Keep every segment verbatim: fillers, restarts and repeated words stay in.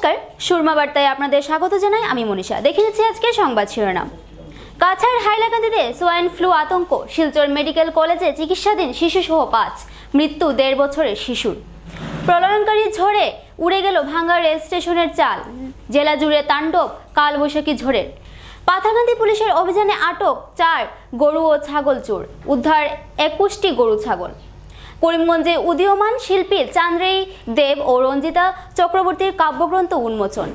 নমস্কার সুরমা বার্তায় আপনাদের স্বাগত জানাই আমি মনীষা। দেখে নিচ্ছি আজকে সংবাদ শিরোনাম। কাছাড় হাইলাকান্দিতে সোয়াইন ফ্লু আতঙ্ক, শিলচর মেডিকেল কলেজে চিকিৎসাধীন শিশুসহ পাঁচ, মৃত্যু দেড় বছরের শিশুর। প্রলয়ঙ্কারী ঝড়ে উড়ে গেল ভাঙ্গা রেল স্টেশনের চাল, জেলা জুড়ে তাণ্ডব কালবৈশাখী ঝড়ের। পাথারকান্দি পুলিশের অভিযানে আটক চার গরু ও ছাগল চোর, উদ্ধার একুশটি গরু ছাগল। করিমগঞ্জে উদীয়মান শিল্পী চান্দ্রেই দেব ও রঞ্জিতা চক্রবর্তীর কাব্যগ্রন্থ উন্মোচন।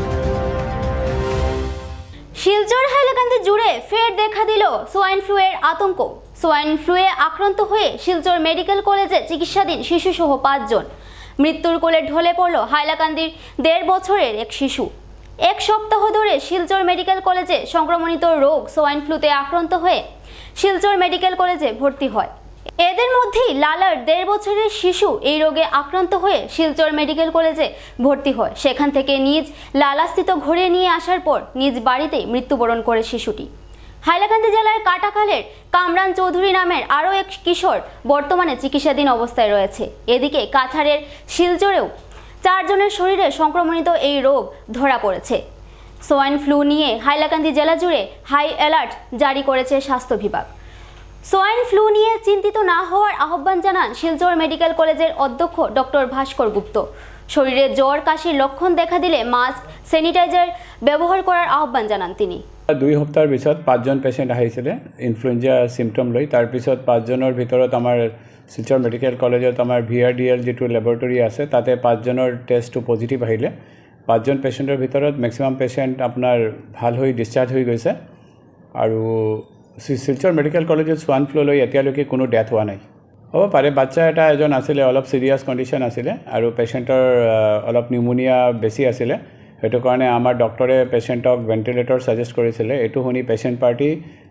শিলচর হাইলাকান্দি জুড়ে ফের দেখা দিল সোয়াইন ফ্লু এর আতঙ্ক। সোয়াইন ফ্লুয়ে আক্রান্ত হয়ে শিলচর মেডিকেল কলেজে চিকিৎসাধীন শিশুসহ পাঁচজন, মৃত্যুর কোলে ঢলে পড়ল হাইলাকান্দির দেড় বছরের এক শিশু। এক সপ্তাহ ধরে শিলচর মেডিকেল কলেজে সংক্রমণিত রোগ সোয়াইন ফ্লুতে আক্রান্ত হয়ে শিলচর মেডিকেল কলেজে ভর্তি হয়। এদের মধ্যেই লালার দেড় বছরের শিশু এই রোগে আক্রান্ত হয়ে শিলচর মেডিকেল কলেজে ভর্তি হয়। সেখান থেকে নিজ লালাস্থিত ঘুরে নিয়ে আসার পর নিজ বাড়িতেই মৃত্যুবরণ করে শিশুটি। হাইলাকান্দি জেলার কাটাখালের কামরান চৌধুরী নামের আরও এক কিশোর বর্তমানে চিকিৎসাধীন অবস্থায় রয়েছে। এদিকে কাছাড়ের শিলচরেও চারজনের শরীরে সংক্রমণিত এই রোগ ধরা পড়েছে। সোয়াইন ফ্লু নিয়ে হাইলাকান্দি জেলা জুড়ে হাই অ্যালার্ট জারি করেছে স্বাস্থ্য বিভাগ। সোয়াইন ফ্লু নিয়ে চিন্তিত না হওয়ার আহ্বান জানান শিলচর মেডিকেল কলেজের অধ্যক্ষ ডক্টর ভাস্কর গুপ্ত। শরীরে জ্বর কাশির লক্ষণ দেখা দিলে মাস্ক স্যানিটাইজার ব্যবহার করার আহ্বান জানান তিনি। দুই সপ্তাহৰ পিছত পাঁচজন পেচেণ্ট আহিছিলে ইনফ্লুয়েঞ্জা সিমটম লৈ। তাৰ পিছত পাঁচজনৰ ভিতৰত আমাৰ শিলচৰ মেডিকেল কলেজত আমাৰ ভি আৰ ডি এল যিটো লেবৰেটৰী আছে তাতে পাঁচজনৰ টেষ্টটো পজিটিভ আহিলে। পাঁচজন পেচেণ্টৰ ভিতৰত মেক্সিমাম পেচেণ্ট আপোনাৰ ভাল হৈ ডিসচাৰ্জ হৈ গৈছে আৰু শিলচৰ মেডিকেল কলেজত সোৱাইন ফ্লু লৈ এতিয়ালৈকে কোনো ডেথ হোৱা নাই। হ'ব পাৰে বাচ্চা এটা এজন আছিলে, অলপ সিৰিয়াছ কণ্ডিশ্যন আছিলে আৰু পেচেণ্টৰ অলপ নিউমোনিয়া বেছি আছিলে। সেইটো কাৰণে আমাৰ ডক্টৰে পেচেণ্টক ভেণ্টিলেটৰ ছাজেষ্ট কৰিছিলে। এইটো শুনি পেচেণ্ট পাৰ্টি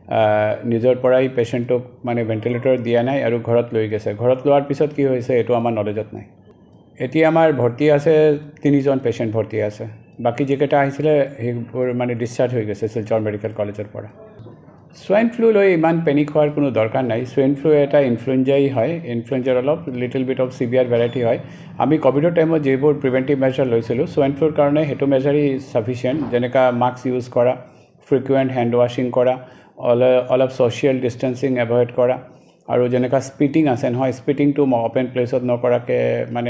নিজৰ পৰাই পেচেণ্টক মানে ভেণ্টিলেটৰ দিয়া নাই আৰু ঘৰত লৈ গৈছে। ঘৰত লোৱাৰ পিছত কি হৈছে এইটো আমাৰ নলেজত নাই। এতিয়া আমাৰ ভৰ্তি আছে তিনিজন পেচেণ্ট ভৰ্তি আছে, বাকী যিকেইটা আহিছিলে সেইবোৰ মানে ডিসচাৰ্জ হৈ গৈছে শিলচৰ মেডিকেল কলেজৰ পৰা। সোয়াইন ফ্লু লৈ ইমান পেনিক হোৱাৰ কোনো দৰকাৰ নাই। সোয়াইন ফ্লু এটা ইনফ্লুয়েঞ্জাই হয়, ইনফ্লুয়েঞ্জাৰ অলপ little bit of severe variety হয়। আমি কোভিডৰ টাইমত যিবোৰ প্ৰিভেণ্টিভ মেজাৰ লৈছিলোঁ সোয়াইন ফ্লুৰ কাৰণে সেইটো মেজাৰেই ছাফিচিয়েণ্ট, যেনেকা মাস্ক ইউজ কৰা, ফ্ৰিকুৱেণ্ট হেণ্ড ৱাশ্বিং কৰা, অলপ ছ'চিয়েল ডিষ্টেঞ্চিং এভইড কৰা আৰু যেনেকা স্পিটিং আছে নহয়, স্পিটিংটো অপেন প্লেচত নকৰাকৈ মানে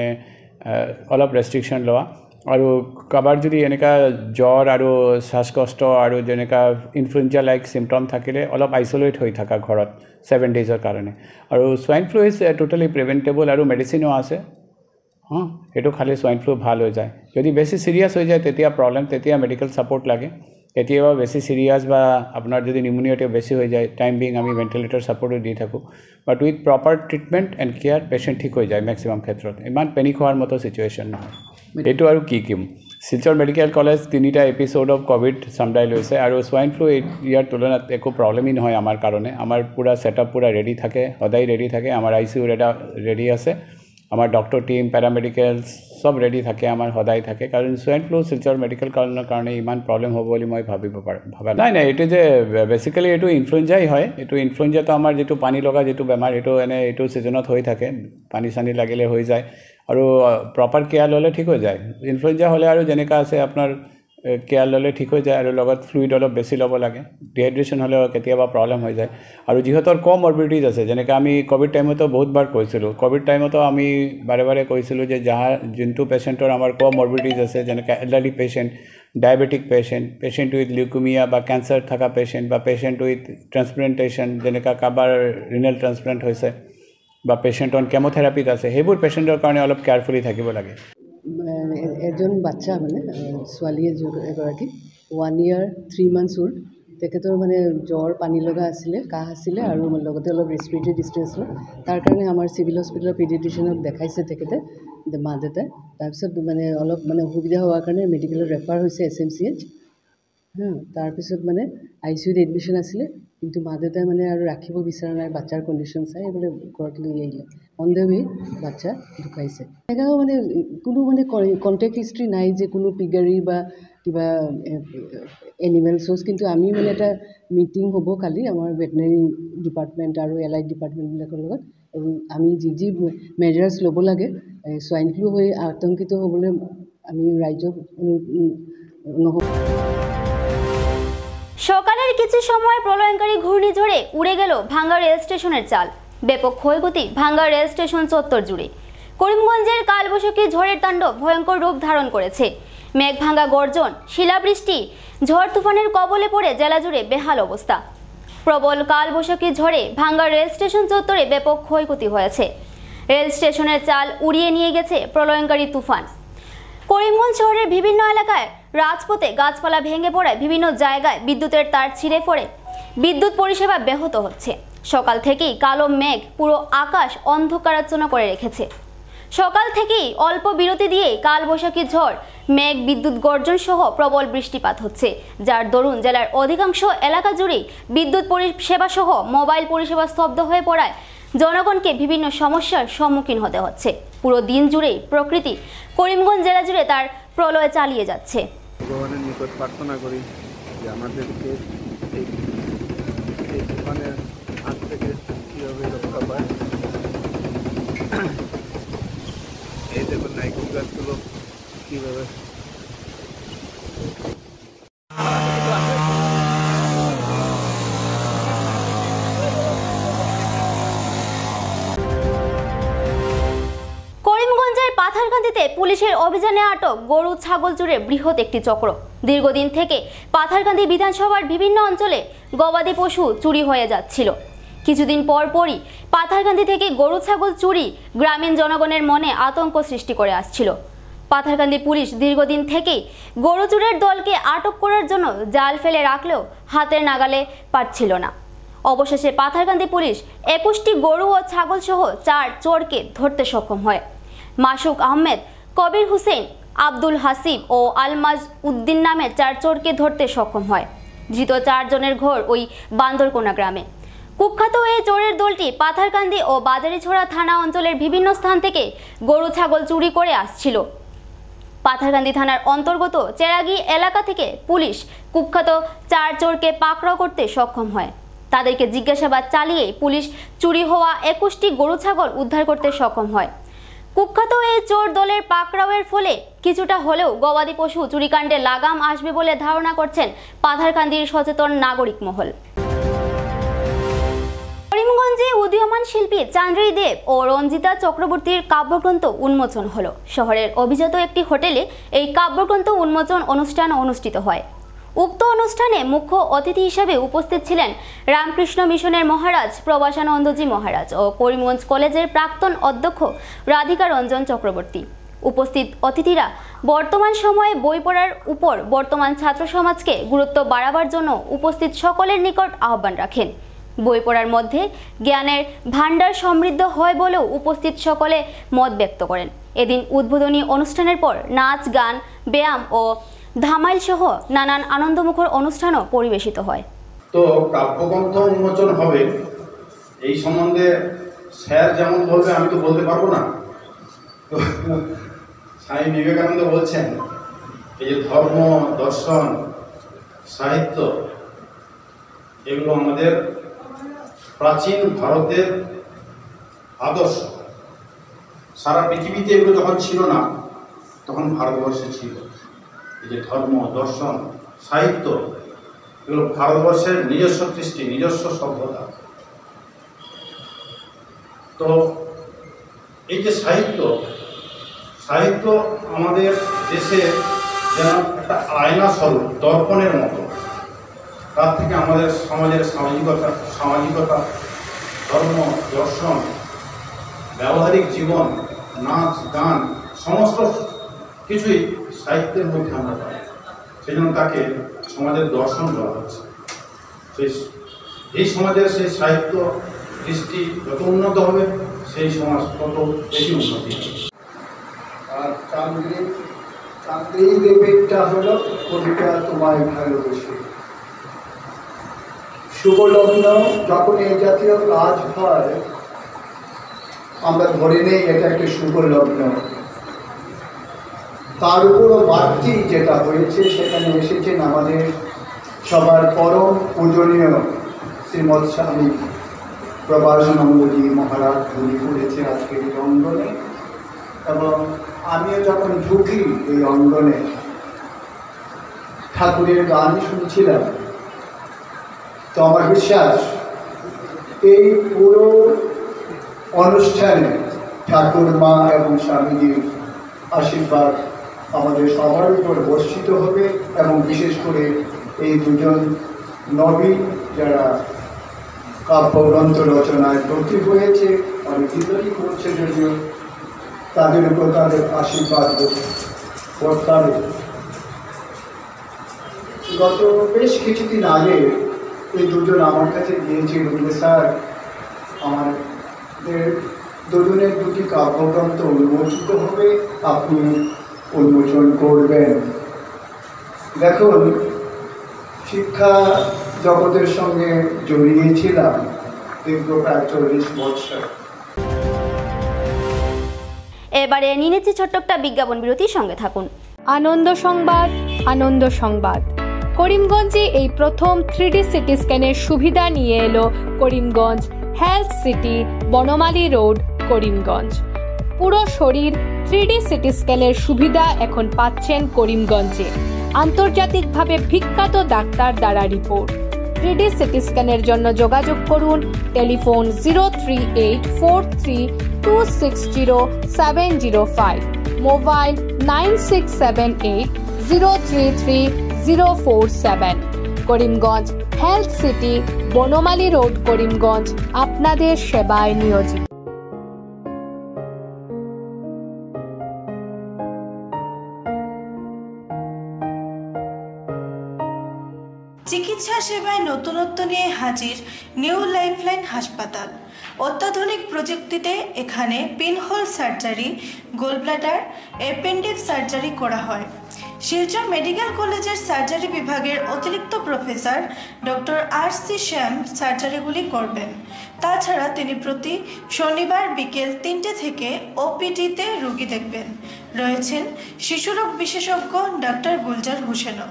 অলপ ৰেষ্ট্ৰিকশ্যন লোৱা। আৰু কাৰোবাৰ যদি এনেকুৱা জ্বৰ আৰু শ্বাসকষ্ট আৰু যেনেকুৱা ইনফ্লুয়েঞ্জা লাইক চিমটম থাকিলে অলপ আইচলেট হৈ থকা ঘৰত ছেভেন ডেইজৰ কাৰণে। আৰু swine flu is totally preventable আৰু মেডিচিনো আছে। হঁ, সেইটো খালি সোয়াইন ফ্লু ভাল হৈ যায়। যদি বেছি চিৰিয়াছ হৈ যায় তেতিয়া প্ৰব্লেম, তেতিয়া মেডিকেল ছাপোৰ্ট লাগে। কেতিয়াবা বেছি চিৰিয়াছ বা আপোনাৰ যদি নিউমোনিয়াটো বেছি হৈ যায় টাইম বিং আমি ভেণ্টিলেটৰ ছাপোৰ্টো দি থাকোঁ। But with proper treatment and care patient ঠিক হৈ যায় মেক্সিমাম ক্ষেত্ৰত। ইমান পেনিক হোৱাৰ মতো চিটুৱেশ্যন নহয়। এইটো আৰু কি কিম শিলচৰ মেডিকেল কলেজ তিনিটা এপিচোড অফ কোভিড চম্ভালি লৈছে আৰু সোয়াইন ফ্লু ইয়াৰ তুলনাত একো প্ৰব্লেমেই নহয় আমাৰ কাৰণে। আমাৰ পূৰা ছেটআপ পূৰা ৰেডি থাকে, সদায় ৰেডি থাকে। আমাৰ আই চি ইউৰ এটা ৰেডি আছে, আমাৰ ডক্টৰ টিম পেৰামেডিকেল সব ৰেডি থাকে, আমাৰ সদায় থাকে। কাৰণ সোয়াইন ফ্লু শিলচৰ মেডিকেল কলেজৰ কাৰণে ইমান প্ৰব্লেম হ'ব বুলি মই ভাবিব পাৰোঁ ভাবা নাই নাই এইটো যে বেচিকেলি এইটো ইনফ্লুয়েঞ্জাই হয়। এইটো ইনফ্লুয়েঞ্জাটো আমাৰ যিটো পানী লগা যিটো বেমাৰ এইটো এনে এইটো ছিজনত হৈ থাকে, পানী চানী লাগিলে হৈ যায় আৰু প্ৰপাৰ কেয়াৰ ল'লে ঠিক হৈ যায়। ইনফ্লুয়েঞ্জা হ'লে আৰু যেনেকুৱা আছে আপোনাৰ কেয়াৰ ল'লে ঠিক হৈ যায় আৰু লগত ফ্লুইড অলপ বেছি ল'ব লাগে। ডিহাইড্ৰেশ্যন হ'লেও কেতিয়াবা প্ৰব্লেম হৈ যায়। আৰু যিহঁতৰ কম মৰ্বিডিটিজ আছে, যেনেকৈ আমি ক'ভিড টাইমতো বহুতবাৰ কৈছিলোঁ, ক'ভিড টাইমতো আমি বাৰে বাৰে কৈছিলোঁ যে যাৰ যোনটো পেচেণ্টৰ আমাৰ কম মৰ্বিডিটিজ আছে, যেনেকৈ elderly patient, diabetic patient, patient with leukaemia বা কেঞ্চাৰ থকা পেচেণ্ট বা পেচেণ্ট উইথ ট্ৰান্সপ্লেণ্টেশ্যন, যেনেকৈ কাৰোবাৰ ৰিনেল ট্ৰান্সপ্লেণ্ট হৈছে বা পেচেণ্ট অন কেমোথেৰাপিত আছে, সেইবোৰ পেচেণ্টৰ কাৰণে অলপ কেয়াৰফুলি থাকিব লাগে। এজন বাচ্চা মানে ছোৱালী এগৰাকী one year three months old, তেখেতৰ মানে জ্বৰ পানী লগা আছিলে, কাহ আছিলে আৰু লগতে অলপ ৰেছপিৰেটৰী ডিষ্ট্ৰেছ হ'ল। তাৰ কাৰণে আমাৰ চিভিল হস্পিটেলৰ পিডিয়াট্ৰিচিয়ানক দেখাইছে তেখেতে, মা দেউতাই। তাৰপিছত মানে অলপ মানে অসুবিধা হোৱাৰ কাৰণে মেডিকেলত ৰেফাৰ হৈছে এছ এম চি এইচ। হা, তাৰপিছত মানে আই চি ইউত এডমিশ্যন আছিলে, কিন্তু মা দেউতাই মানে আৰু ৰাখিব বিচৰা নাই বাচ্চাৰ কণ্ডিশ্যন চাই, এইবোলে ঘৰত লৈ আহিলে। অন দ্য ৱে বাচ্চা ঢুকাইছে। এনেকুৱাও মানে কোনো মানে কণ্টেক্ট হিষ্ট্ৰী নাই যে কোনো পিগাৰী বা কিবা এনিমেল চ'ৰ্চ। কিন্তু আমি মানে এটা মিটিং হ'ব কালি আমাৰ ভেটেনেৰী ডিপাৰ্টমেণ্ট আৰু এলাইড ডিপাৰ্টমেণ্টবিলাকৰ লগত, আৰু আমি যি যি মেজাৰ্ছ ল'ব লাগে সোৱাইন ফ্লু হৈ আতংকিত হ'বলৈ আমি ৰাইজক অনু সকালের কিছু সময় প্রলয়ঙ্কারী ঘূর্ণিঝড়ে উড়ে গেল ভাঙ্গা রেল স্টেশনের চাল। ব্যাপক ক্ষয়ক্ষতি ভাঙ্গা রেল স্টেশন চত্বর জুড়ে। করিমগঞ্জের কালবৈশাখী ঝড়ের তাণ্ডব ভয়ঙ্কর রূপ ধারণ করেছে। মেঘ ভাঙ্গা গর্জন, শিলাবৃষ্টি, ঝড় তুফানের কবলে পড়ে জেলা জুড়ে বেহাল অবস্থা। প্রবল কালবৈশাখী ঝড়ে ভাঙ্গা রেল স্টেশন চত্বরে ব্যাপক ক্ষয়ক্ষতি হয়েছে। রেল স্টেশনের চাল উড়িয়ে নিয়ে গেছে প্রলয়ঙ্কারী তুফান। করিমগঞ্জ শহরের বিভিন্ন এলাকায় রাজপথে গাছপালা ভেঙে পড়ায় বিভিন্ন জায়গায় বিদ্যুতের তার ছিঁড়ে পড়ে বিদ্যুৎ পরিষেবা ব্যাহত হচ্ছে। সকাল থেকেই কালো মেঘ পুরো আকাশ অন্ধকারাচ্ছন্ন করে রেখেছে। সকাল থেকেই অল্প বিরতি দিয়ে কালবৈশাখী ঝড়, মেঘ, বিদ্যুৎ গর্জন সহ প্রবল বৃষ্টিপাত হচ্ছে, যার দরুন জেলার অধিকাংশ এলাকা জুড়েই বিদ্যুৎ পরিষেবা সহ মোবাইল পরিষেবা স্তব্ধ হয়ে পড়ায় জনগণকে বিভিন্ন সমস্যার সম্মুখীন হতে হচ্ছে। পুরো দিন জুড়েই প্রকৃতি করিমগঞ্জ জেলা জুড়ে তার প্রলয় চালিয়ে যাচ্ছে। ভগবানের নিকট প্রার্থনা করি যে আমাদেরকে এই এই তুফানের হাত থেকে কীভাবে রক্ষা পায়। এই দেখুন নাইকুল গাছগুলো কীভাবে পাথারকান্দিতে পুলিশের অভিযানে আটক গরু ছাগল চুরের বৃহৎ একটি চক্র। দীর্ঘদিন থেকে পাথারকান্দি বিধানসভার বিভিন্ন অঞ্চলে গবাদি পশু চুরি হয়ে যাচ্ছিল। কিছুদিন পর পরই পাথারকান্দি থেকে গরু ছাগল চুরি গ্রামীণ জনগণের মনে আতঙ্ক সৃষ্টি করে আসছিল। পাথারকান্দি পুলিশ দীর্ঘদিন থেকেই গরু চুরের দলকে আটক করার জন্য জাল ফেলে রাখলেও হাতের নাগালে পাচ্ছিল না। অবশেষে পাথারকান্দি পুলিশ একুশটি গরু ও ছাগল সহ চার চোরকে ধরতে সক্ষম হয়। মাসুক আহমেদ, কবির হুসেন, আব্দুল হাসিব ও আলমাজ উদ্দিন নামের চার চোরকে ধরতে সক্ষম হয়। ধৃত চারজনের ঘর ওই বান্দরকোনা গ্রামে। কুখ্যাত এই চোরের দলটি পাথারকান্দি ও বাজারিছড়া থানা অঞ্চলের বিভিন্ন স্থান থেকে গরু ছাগল চুরি করে আসছিল। পাথারকান্দি থানার অন্তর্গত চেরাগি এলাকা থেকে পুলিশ কুখ্যাত চার চোরকে পাকড়াও করতে সক্ষম হয়। তাদেরকে জিজ্ঞাসাবাদ চালিয়ে পুলিশ চুরি হওয়া একুশটি গরু ছাগল উদ্ধার করতে সক্ষম হয়। কুখ্যাত এই চোর দলের পাকড়াওয়ের ফলে কিছুটা হলেও গবাদি পশু চুরিকাণ্ডে লাগাম আসবে বলে ধারণা করছেন পাথারকান্দির সচেতন নাগরিক মহল। করিমগঞ্জে উদীয়মান শিল্পী চান্দ্রী দেব ও রঞ্জিতা চক্রবর্তীর কাব্যগ্রন্থ উন্মোচন হলো। শহরের অভিজাত একটি হোটেলে এই কাব্যগ্রন্থ উন্মোচন অনুষ্ঠান অনুষ্ঠিত হয়। উক্ত অনুষ্ঠানে মুখ্য অতিথি হিসেবে উপস্থিত ছিলেন রামকৃষ্ণ মিশনের মহারাজ প্রবাসানন্দজি মহারাজ ও করিমগঞ্জ কলেজের প্রাক্তন অধ্যক্ষ রাধিকা রঞ্জন চক্রবর্তী। উপস্থিত অতিথিরা বর্তমান সময়ে বই পড়ার উপর বর্তমান ছাত্র সমাজকে গুরুত্ব বাড়াবার জন্য উপস্থিত সকলের নিকট আহ্বান রাখেন। বই পড়ার মধ্যে জ্ঞানের ভাণ্ডার সমৃদ্ধ হয় বলেও উপস্থিত সকলে মত ব্যক্ত করেন। এদিন উদ্বোধনী অনুষ্ঠানের পর নাচ, গান, ব্যায়াম ও ধামাইল সহ নানান আনন্দমুখর অনুষ্ঠানও পরিবেশিত হয়। তো কাব্যগ্রন্থ উন্মোচন হবে এই সম্বন্ধে স্যার যেমন বলবে আমি তো বলতে পারবো না। তো স্বামী বিবেকানন্দ বলছেন এই যে ধর্ম, দর্শন, সাহিত্য এগুলো আমাদের প্রাচীন ভারতের আদর্শ। সারা পৃথিবীতে এগুলো যখন ছিল না তখন ভারতবর্ষে ছিল। এই যে ধর্ম, দর্শন, সাহিত্য এগুলো ভারতবর্ষের নিজস্ব সৃষ্টি, নিজস্ব সভ্যতা। তো এই যে সাহিত্য সাহিত্য আমাদের দেশে যেন একটা আয়না স্বরূপ, দর্পণের মতো। তার থেকে আমাদের সমাজের সামাজিকতা সামাজিকতা ধর্ম, দর্শন, ব্যবহারিক জীবন, নাচ, গান সমস্ত কিছুই সাহিত্যের মধ্যে আমরা পাই। সেই জন্য তাকে সমাজের দর্শন বলা হচ্ছে। সেই এই সমাজের সেই সাহিত্য দৃষ্টি যত উন্নত হবে সেই সমাজ তত বেশি উন্নতি হবে। আর চান্দ্রী চান্দ্রী দেবেরটা হলো কবিতা তোমায় ভালোবেসে। শুভ লগ্ন যখন এই জাতীয় কাজ হয় আমরা ধরে নেই এটা একটা শুভ লগ্ন। তার উপরও বাড়তি যেটা হয়েছে সেখানে এসেছেন আমাদের সবার পরম পূজনীয় শ্রীমৎ স্বামী প্রবাসানন্দজি মহারাজ উনি করেছে আজকের এই অঙ্গনে। এবং আমিও যখন ঢুকি এই অঙ্গনে ঠাকুরের গান শুনছিলাম, তো আমার বিশ্বাস এই পুরো অনুষ্ঠানে ঠাকুর মা এবং স্বামীজির আশীর্বাদ আমাদের সবার উপর বর্ষিত হবে এবং বিশেষ করে এই দুজন নবী যারা কাব্যগ্রন্থ রচনায় ব্রতী হয়েছে, অনেক ভিতরেই করছে যদিও, তাদের উপর তাদের আশীর্বাদ বর্তাবে। গত বেশ কিছুদিন আগে এই দুজন আমার কাছে গিয়েছিল যে স্যার আমাদের দুজনের দুটি কাব্যগ্রন্থ উন্মোচিত হবে, আপনি উন্মোচন করবেন। দেখুন, শিক্ষা জগতের সঙ্গে জড়িয়েছিলাম দীর্ঘ প্রায় চল্লিশ বছর। এবারে নিয়ে নিচ্ছি ছোট্ট একটা বিজ্ঞাপন বিরতির সঙ্গে থাকুন। আনন্দ সংবাদ, আনন্দ সংবাদ। করিমগঞ্জে এই প্রথম থ্রি ডি সিটি স্ক্যানের সুবিধা নিয়ে এলো Karimganj health city, Banamali road, Karimganj. পুরো শরীর থ্রি ডি সিটি স্ক্যানের সুবিধা এখন পাচ্ছেন করিমগঞ্জে। আন্তর্জাতিকভাবে বিখ্যাত ডাক্তার দ্বারা রিপোর্ট। থ্রি ডি সিটি স্ক্যানের জন্য যোগাযোগ করুন telephone zero three eight four three two six zero seven zero five, mobile nine six seven eight zero three three zero four seven. Karimganj health city, Banamali road, Karimganj আপনাদের সেবায় নিয়োজিত। চিকিৎসা সেবায় নতুনত্ব নিয়ে হাজির নিউ লাইফলাইন হাসপাতাল। অত্যাধুনিক প্রযুক্তিতে এখানে pinhole surgery, gallbladder, appendix surgery করা হয়। শিলচর মেডিকেল কলেজের সার্জারি বিভাগের অতিরিক্ত professor doctor R C Shyam সার্জারিগুলি করবেন। তাছাড়া তিনি প্রতি শনিবার বিকেল তিনটে থেকে ওপিডিতে রোগী দেখবেন। রয়েছেন শিশুরোগ বিশেষজ্ঞ ডাক্তার গুলজার হোসেনও।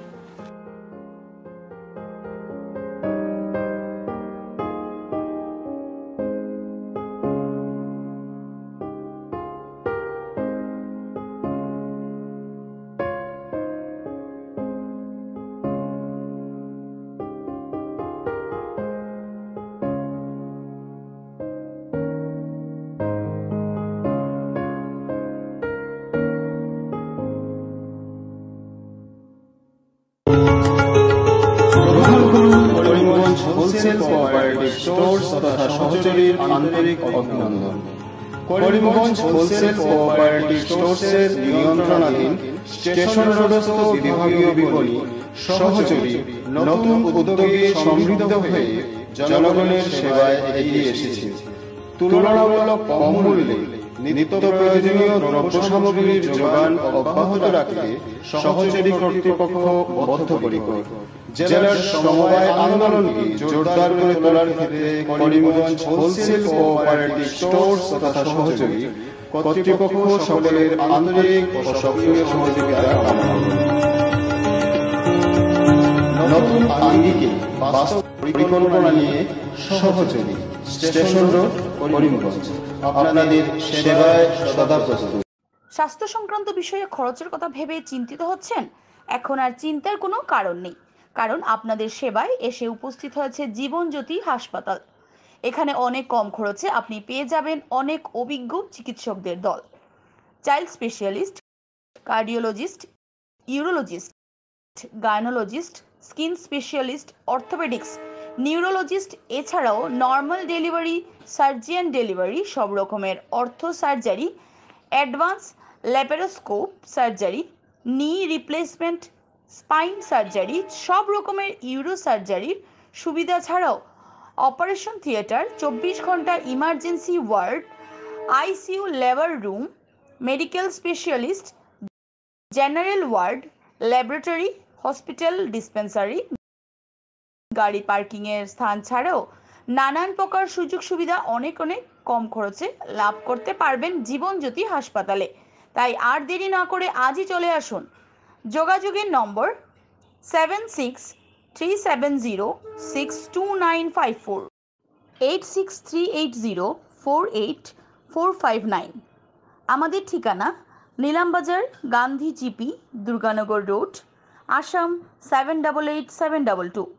হোলসেল কোঅপারেটিভ স্টোর্স তথা সহযোগীর আন্তরিক অভিনন্দন। করিমগঞ্জ হোলসেল কোঅপারেটিভ স্টোর্সের নিয়ন্ত্রণাধীন স্টেশন রোডস্থ বিভাগীয় বিপণী সহযোগী নতুন উদ্যোগে সমৃদ্ধ হয়ে জনগণের সেবায় এগিয়ে এসেছে। তুলনামূলক কম মূল্যে নিত্য প্রয়োজনীয় দ্রব্য সামগ্রীর যোগান অব্যাহত রাখতে সহযোগী কর্তৃপক্ষ বদ্ধপরিকর। জেলার সমবায় আন্দোলনকে জোরদার করে তোলার ক্ষেত্রে করিমগঞ্জ হোলসেল কোঅপারেটিভ স্টোর্স তথা সহযোগী কর্তৃপক্ষ সকলের আন্তরিক ও সক্রিয় সহযোগিতা কামনা করে। নতুন আঙ্গিকে বাস্তব পরিকল্পনা নিয়ে সহযোগী স্টেশন রোড, করিমগঞ্জ আপনাদের সেবায় সদা প্রস্তুত। স্বাস্থ্য সংক্রান্ত বিষয়ে খরচের কথা ভেবে চিন্তিত হচ্ছেন? এখন আর চিন্তার কোনো কারণ নেই, কারণ আপনাদের সেবায় এসে উপস্থিত হয়েছে জীবনজ্যোতি হাসপাতাল। এখানে অনেক কম খরচে আপনি পেয়ে যাবেন অনেক অভিজ্ঞ চিকিৎসকদের দল। Child specialist, cardiologist, urologist, gynaecologist, skin specialist, orthopaedics, neurologist, এছাড়াও নর্মাল ডেলিভারি, সার্জিয়ান ডেলিভারি, সব রকমের ortho surgery, advance laparoscope surgery, knee replacement, spine surgery, সব রকমের ইউরো সার্জারির সুবিধা ছাড়াও অপারেশন থিয়েটার, চব্বিশ ঘন্টা emergency ward, ICU labour room, medical specialist, general ward, laboratory, hospital dispensary, গাড়ি পার্কিংয়ের স্থান ছাড়াও নানান প্রকার সুযোগ সুবিধা অনেক অনেক কম খরচে লাভ করতে পারবেন জীবনজ্যোতি হাসপাতালে। তাই আর দেরি না করে আজই চলে আসুন। যোগাযোগের number seven six three seven zero six two nine five four, eight six three eight zero four eight four five nine. আমাদের ঠিকানা Nilambazar, Gandhi GP, Durganagar road, Assam seven double eight seven double two.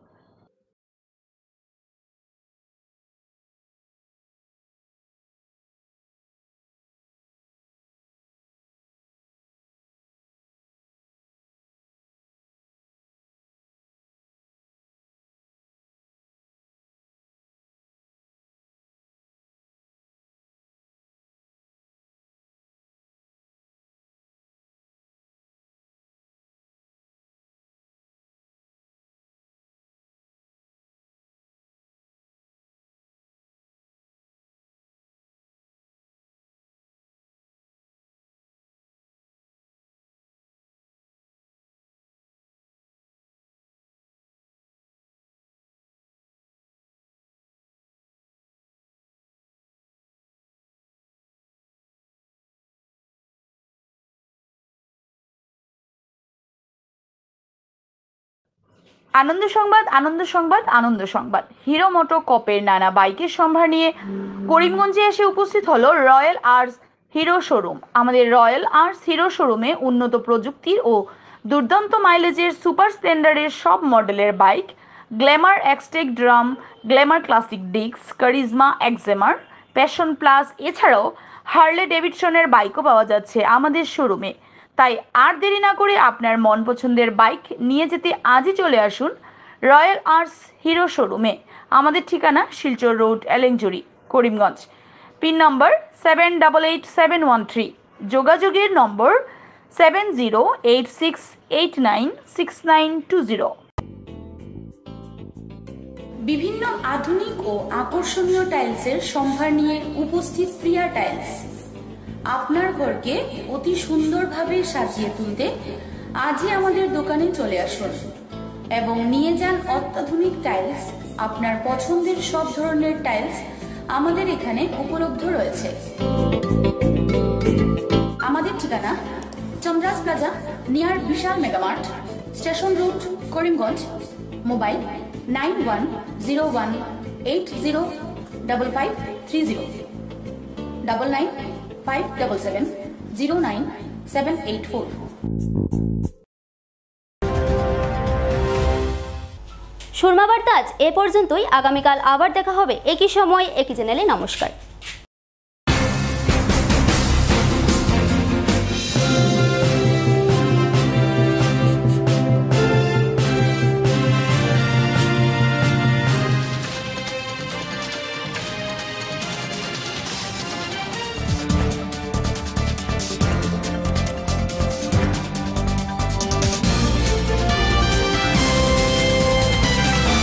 Ananda Sangbad, Ananda Sangbad, Ananda সংবাদ। হিরো মোটোকর্পের নানা বাইকের সম্ভার নিয়ে করিমগঞ্জে এসে উপস্থিত হলো রয়্যাল আর্টস হিরো শোরুম। আমাদের রয়্যাল আর্টস হিরো শোরুমে উন্নত প্রযুক্তির ও দুর্দান্ত মাইলেজের সুপার স্প্লেন্ডারের সব মডেলের bike, Glamour Xtec drum, Glamour classic ডিক্স, কারিজমা এক্সেমার, প্যাশন প্লাস, এছাড়াও হার্লে ডেভিডসনের বাইকও পাওয়া যাচ্ছে আমাদের শোরুমে। তাই আর দেরি না করে আপনার মন পছন্দের বাইক নিয়ে যেতে আজই চলে আসুন রয়্যাল আর্টস হিরো শোরুমে। আমাদের ঠিকানা Silchar road, Elengjuri, Karimganj. Pin number seven double eight seven one three. যোগাযোগের number seven zero eight six eight nine six nine two zero. বিভিন্ন আধুনিক ও আকর্ষণীয় টাইলসের সম্ভার নিয়ে উপস্থিত প্রিয়া টাইলস। আপনার ঘরকে অতি সুন্দরভাবে সাজিয়ে তুলতে আজই আমাদের দোকানে চলে আসুন এবং নিয়ে যান অত্যাধুনিক টাইলস। আপনার পছন্দের সব ধরনের টাইলস আমাদের এখানে উপলব্ধ রয়েছে। আমাদের ঠিকানা Chandras plaza, near Vishal Mega Mart, station road, Karimganj. Mobile nine one zero one eight zero double five three zero, double nine five double seven zero nine seven eight four. Surma Barta আজ এ পর্যন্তই। আগামীকাল আবার দেখা হবে একই সময় একই চ্যানেলে। নমস্কার।